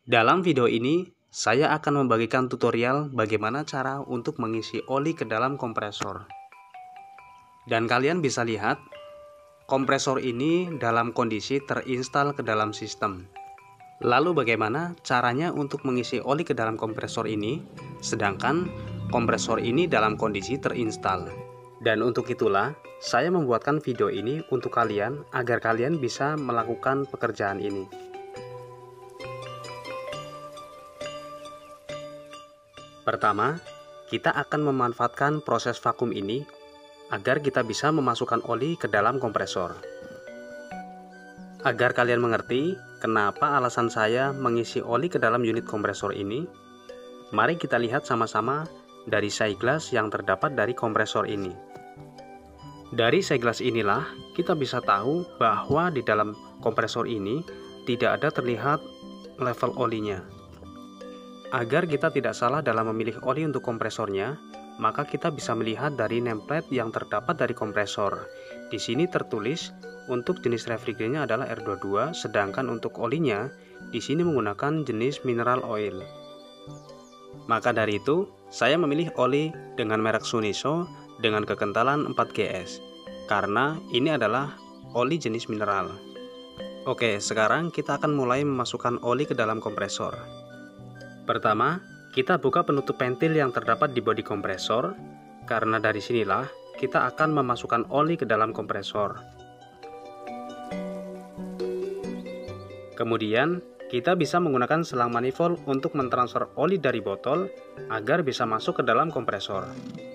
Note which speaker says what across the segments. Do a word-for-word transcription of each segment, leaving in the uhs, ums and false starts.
Speaker 1: Dalam video ini, saya akan membagikan tutorial bagaimana cara untuk mengisi oli ke dalam kompresor. Dan kalian bisa lihat, kompresor ini dalam kondisi terinstal ke dalam sistem. Lalu bagaimana caranya untuk mengisi oli ke dalam kompresor ini, sedangkan kompresor ini dalam kondisi terinstal. Dan untuk itulah, saya membuatkan video ini untuk kalian agar kalian bisa melakukan pekerjaan ini. Pertama, kita akan memanfaatkan proses vakum ini agar kita bisa memasukkan oli ke dalam kompresor. Agar kalian mengerti kenapa alasan saya mengisi oli ke dalam unit kompresor ini, mari kita lihat sama-sama dari segelas yang terdapat dari kompresor ini. Dari segelas inilah kita bisa tahu bahwa di dalam kompresor ini tidak ada terlihat level olinya. Agar kita tidak salah dalam memilih oli untuk kompresornya, maka kita bisa melihat dari nameplate yang terdapat dari kompresor. Di sini tertulis untuk jenis refrigerantnya adalah R dua puluh dua, sedangkan untuk olinya di sini menggunakan jenis mineral oil. Maka dari itu, saya memilih oli dengan merek Shuniso dengan kekentalan empat G S, karena ini adalah oli jenis mineral. Oke, sekarang kita akan mulai memasukkan oli ke dalam kompresor. Pertama, kita buka penutup ventil yang terdapat di bodi kompresor, karena dari sinilah kita akan memasukkan oli ke dalam kompresor. Kemudian, kita bisa menggunakan selang manifold untuk mentransfer oli dari botol agar bisa masuk ke dalam kompresor.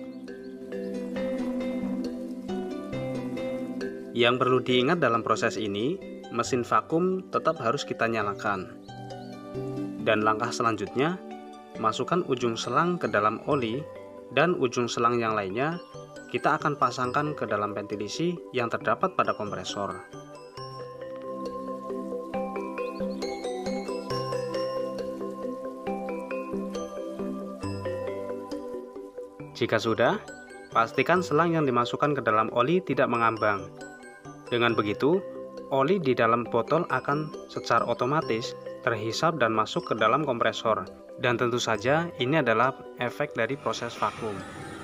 Speaker 1: Yang perlu diingat dalam proses ini, mesin vakum tetap harus kita nyalakan. Dan langkah selanjutnya, masukkan ujung selang ke dalam oli dan ujung selang yang lainnya kita akan pasangkan ke dalam ventilasi yang terdapat pada kompresor. Jika sudah, pastikan selang yang dimasukkan ke dalam oli tidak mengambang. Dengan begitu, oli di dalam botol akan secara otomatis terhisap dan masuk ke dalam kompresor. Dan tentu saja ini adalah efek dari proses vakum.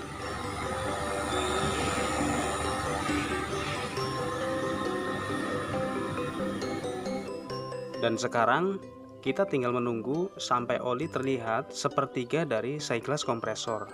Speaker 1: Dan sekarang kita tinggal menunggu sampai oli terlihat sepertiga dari segelas kompresor.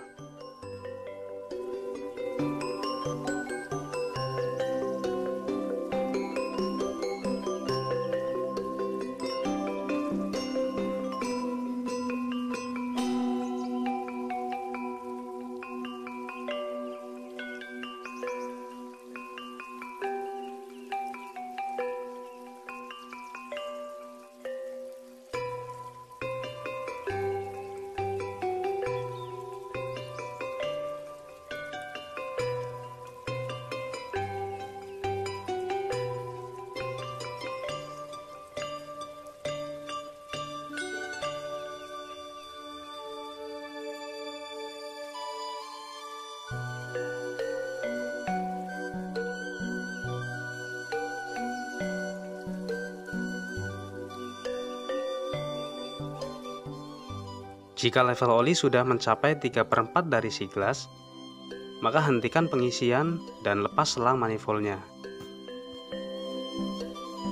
Speaker 1: Jika level oli sudah mencapai tiga per empat dari segelas, maka hentikan pengisian dan lepas selang manifoldnya.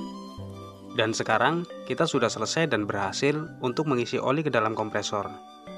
Speaker 1: Dan sekarang kita sudah selesai dan berhasil untuk mengisi oli ke dalam kompresor.